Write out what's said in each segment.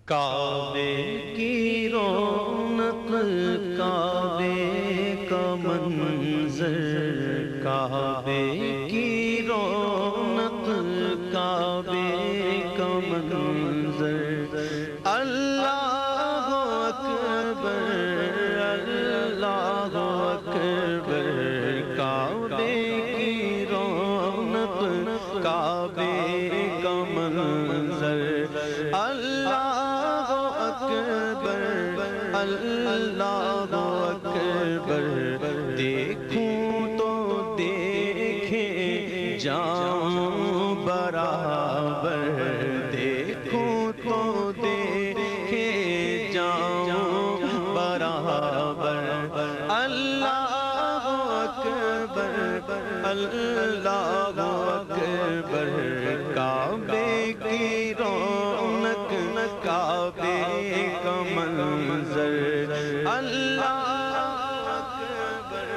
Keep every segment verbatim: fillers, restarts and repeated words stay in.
کعبے کی رونق کعبے کا منظر، کعبے کی رونق کعبے کا منظر، اللہ اکبر اللہ اکبر، کعبے کی رونق کعبے کا منظر، اللہ اکبر اللہ اکبر، دیکھوں تو دیکھے جاؤں برابر، دیکھوں تو دیکھے جاؤں برابر، اللہ اکبر اللہ اکبر، کعبے کی رونق کعبے کا منظر، اللہ اکبر،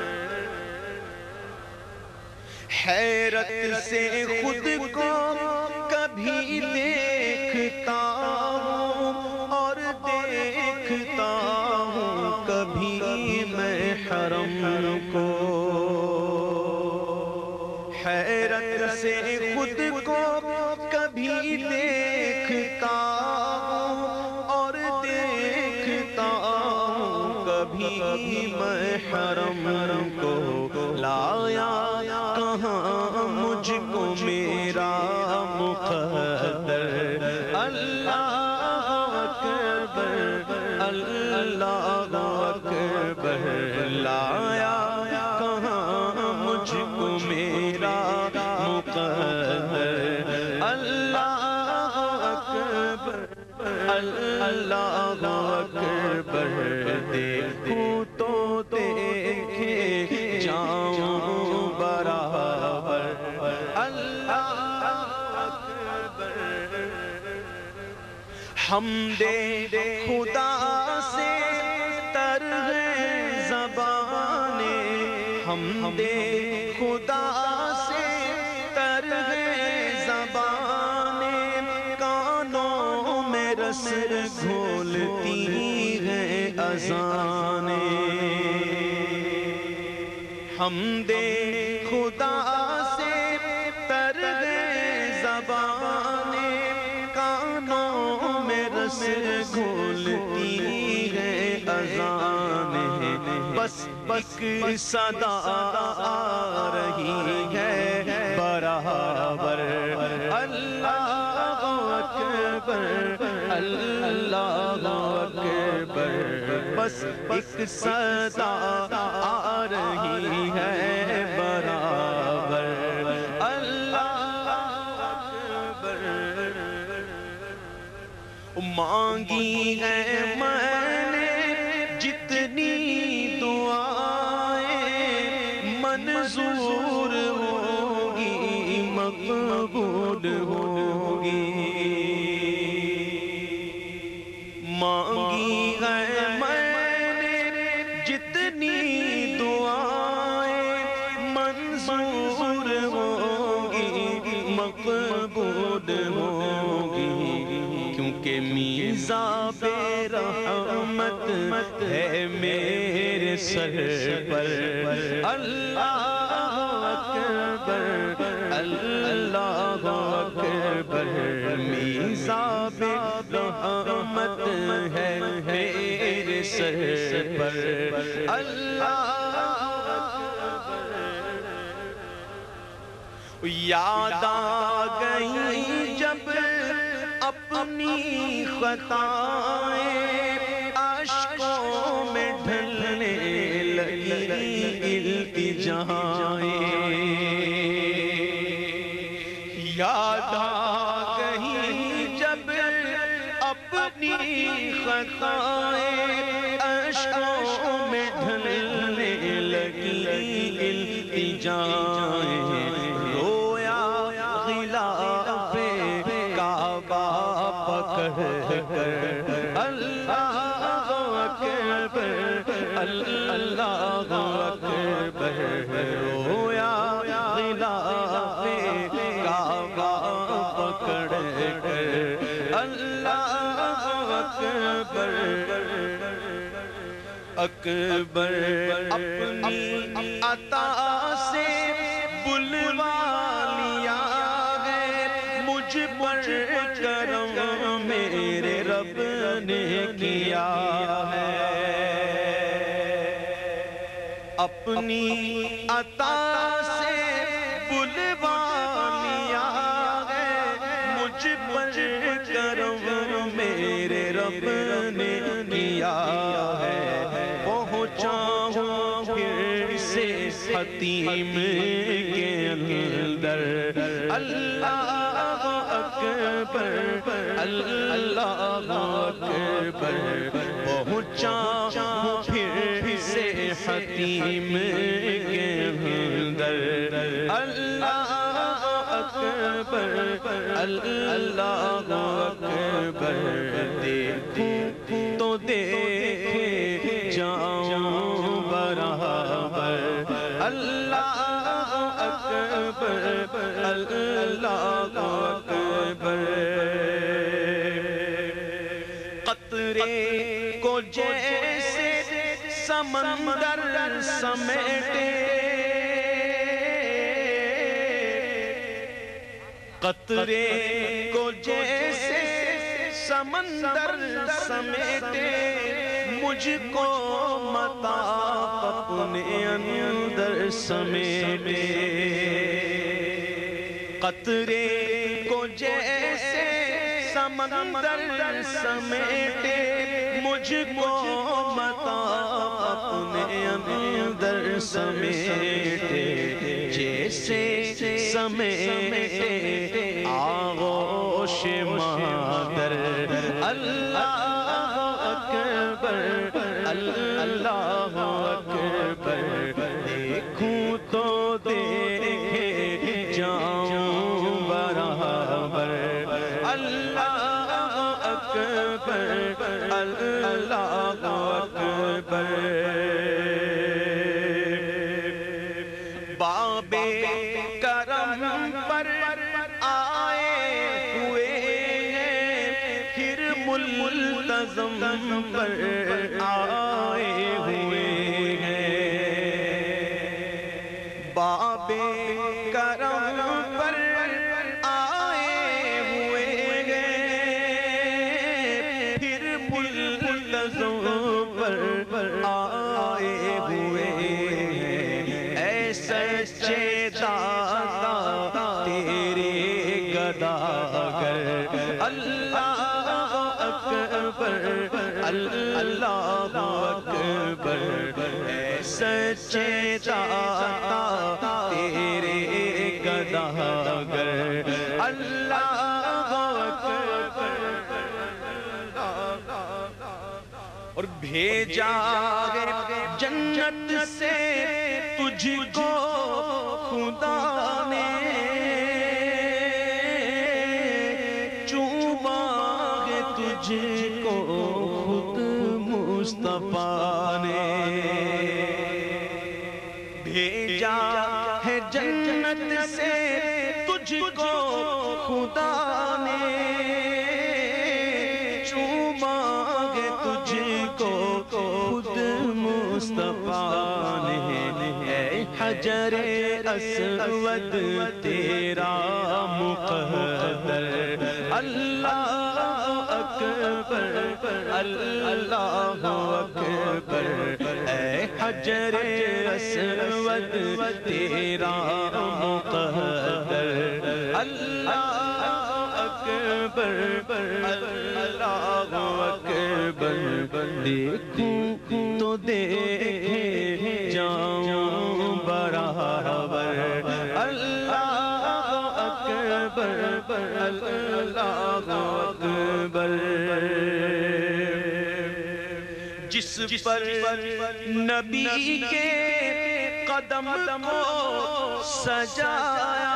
حیرت سے خود کو کبھی دیکھتا ہوں اور دیکھتا ہوں کبھی میں حرم کو، حیرت سے خود کو کبھی دیکھتا ہوں اور دیکھتا ہوں کبھی میں حرم کو، لایا کہاں مجھ کو میرا مقدر، اللہ اکبر اللہ اکبر، لایا کہاں مجھ کو میرا مقدر، اللہ اکبر اللہ اکبر، دیکھوں تو دیکھے جاؤں برابر، اللہ اکبر، حمد خدا سے تر ہے زبانیں، حمد خدا سے تر ہے زبانیں، کانوں میں رس گھولتی ہے اذانیں، حمد خدا سے تر ہے زبانیں، کانوں میں رس گھولتی ہے اذانیں، بس ایک صدا آ رہی ہے برابر، اللہ اکبر اللہ اکبر، بس ایک صدا آ رہی ہے برابر، اللہ اکبر، مانگی ہے میں نے جتنی دعائیں، منظور ہوگی مقبول ہوگی، مانگی ہے میں نے جتنی دعائیں، منظور ہوگی مقبول ہوگی، کیونکہ میزان بے رحمت ہے میرے سر پر، اللہ اکبر اللہ اکبر، میزان بے رحمت ہے میرے سر پر، اللہ اکبر، یاد آ گئی جب اپنی خطائیں، اشکوں میں ڈھلنے لگی التجائیں، یاد آ گئی جب اپنی خطائیں، اشکوں میں ڈھلنے لگی التجائیں، رویا غلاف کعبہ پکڑ کر، اللہ اکبر اللہ اکبر، رویا غلاف کعبہ پکڑ کر، اللہ اکبر اکبر اپنی عطا سے بلوا لیا ہے مجھ پر کرم میرے رب نے کیا ہے اپنی عطا سے بلوا لیا ہے مجھ پر کرم میرے رب نے کیا ہے پہنچا ہوں پھر سے حتیم کے اندر اللہ اکبر اللہ اکبر پہنچا ہوں پھر سے حتیم کے اندر اللہ اکبر اللہ اکبر دیکھوں تو دیکھے جاؤں برابر اللہ اکبر اللہ اکبر قطرے کو جیسے سمندر سمیٹے قطرے کو جیسے سمندر سمیٹے مجھ کو متا اپنے اندر سمیٹے قطرے کو جیسے سمندر سمیٹے مجھ کو متا اپنے اندر سمیٹے جیسے سمیٹے آغوش مادر اللہ اکبر اللہ اکبر دیکھوں تو دیکھے جاؤں برابر اللہ اکبر اللہ اکبر باب کرم پر آئے ہوئے ہیں پھر ملتزم پر آئے ہوئے ہیں باب کرم پر آئے ہوئے ہیں پھر ملتزم پر آئے ہوئے ہیں اے سچے داتا تیرے گداگر اللہ اکبر اللہ اکبر اے سچے داتا تیرے گداگر اللہ اکبر اور بھیجا ہے جنت سے تجھ کو خدا نے چوما ہے تجھ کو خود مصطفیٰ نے بھیجا ہے جنت سے تجھ کو خدا نے چوما ہے تجھ کو خود مصطفیٰ نے اے حجر اسود تیرا مقدر اللہ اکبر اللہ اکبر اے حجر اسود تیرا مقدر اللہ اکبر اللہ اکبر دیکھوں تو دیکھے جاؤں برابر اللہ اکبر اللہ اکبر جس پر نبی کے قدم کو سجایا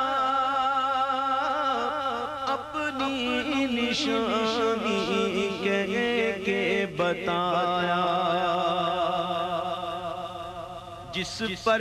اپنی نشانی کہہ کے بتایا جس پر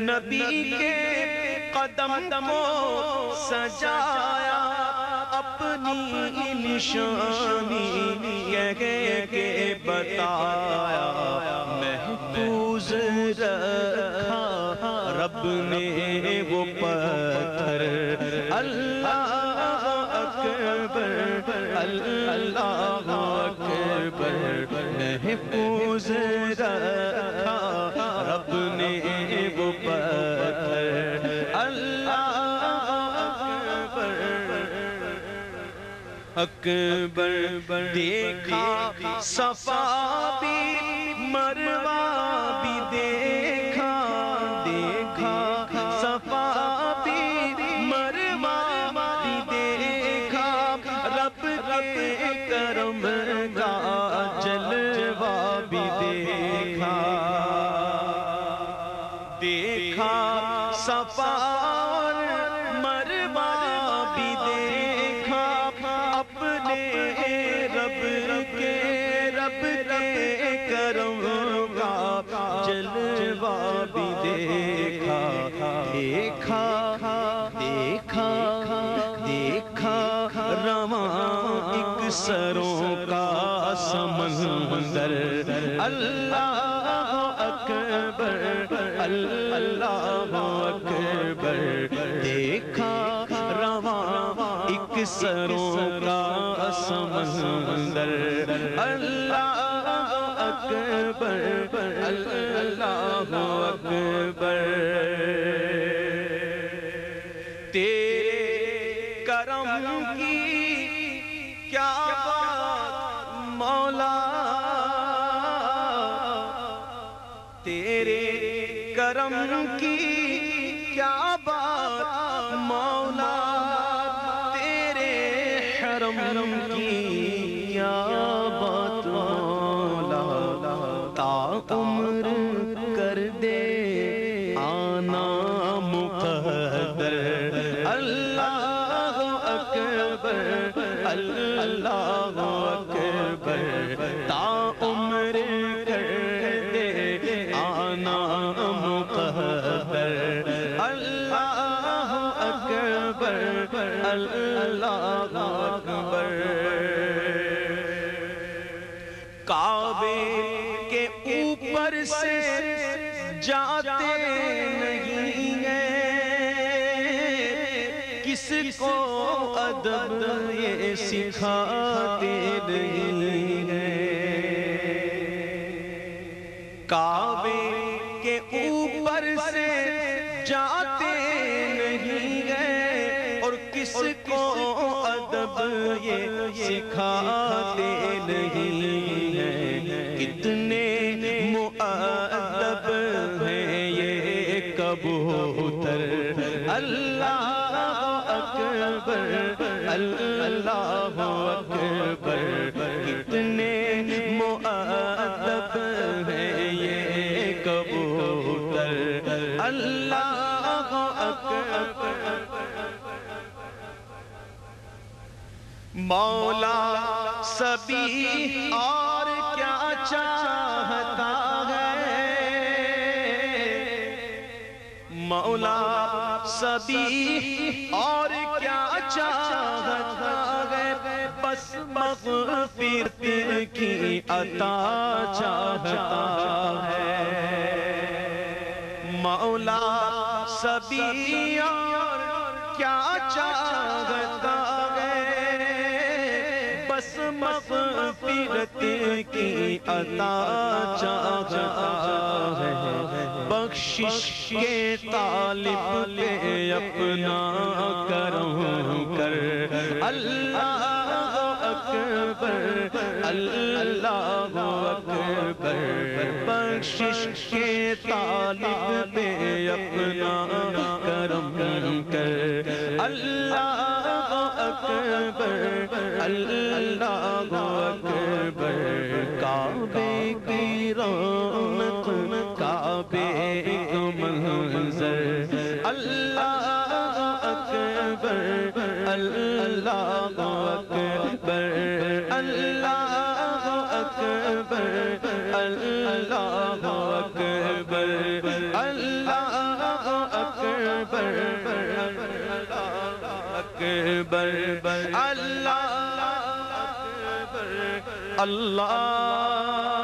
نبی کے قدم کو سجایا اپنی اپنی نشانی کہہ کے بتایا، محفوظ رکھا رب نے وہ پتھر، اللہ اکبر اللہ اکبر، محفوظ رکھا رب نے وہ پتھر، اللہ اکبر اکبر۔ دیکھا صفا بھی مروہ بھی دیکھا، دیکھا صفا بھی مروہ بھی دیکھا، رب کے کرم کا جلوہ بھی دیکھا، دیکھا صفا اور مروہ بھی دیکھا، اپنے رب کے رب کے کرم کا جلوہ بھی دیکھا، دیکھا دیکھا دیکھا رواں ایک سروں کا سمندر، اللہ اکبر اللہ اکبر، دیکھا رواں ایک سروں کا سمندر، اللہ اکبر اللہ اکبر۔ تیرے کرم کی کیا بات مولا، تیرے کرم کی کیا بات مولا، تیرے حرم کی کیا بات مولا، تا عمر کر دے آنا مقدر، اللہ اکبر اللہ اکبر، تا عمر کر دے آنا مقدر، اللہ اکبر اللہ اکبر۔ کعبے کے اوپر سے جاتے نہیں ہیں، کس کو ادب یہ سکھاتے نہیں ہیں، کعبے کے اوپر سے جاتے نہیں ہیں، اور کس کو ادب یہ سکھاتے نہیں ہیں، کتنے مؤدب ہیں یہ کبوتر، اللہ اکبر اللہ اکبر، کتنے مؤدب ہیں یہ کبوتر، اللہ اکبر۔ مولا سبھی اور کیا چاہتا ہے، مولا سبھی اور کیا چاہتا ہے، بس مغفرت کی عطا چاہتا ہے، مولا سبھی اور کیا چاہتا ہے، بس مغفرت کی عطا چاہتا ہے، بخشش کے طالب پہ اپنا کرم کر، اللہ اکبر اللہ اکبر، بخشش کے طالب پہ اپنا کرم کر، اللہ اکبر اللہ اکبر۔ کعبے کی رونق کعبے کا منظر، اللہ اکبر اللہ اکبر اللہ اکبر اللہ اکبر اللہ اکبر اللہ اکبر۔ اکبر اللہ اکبر اللہ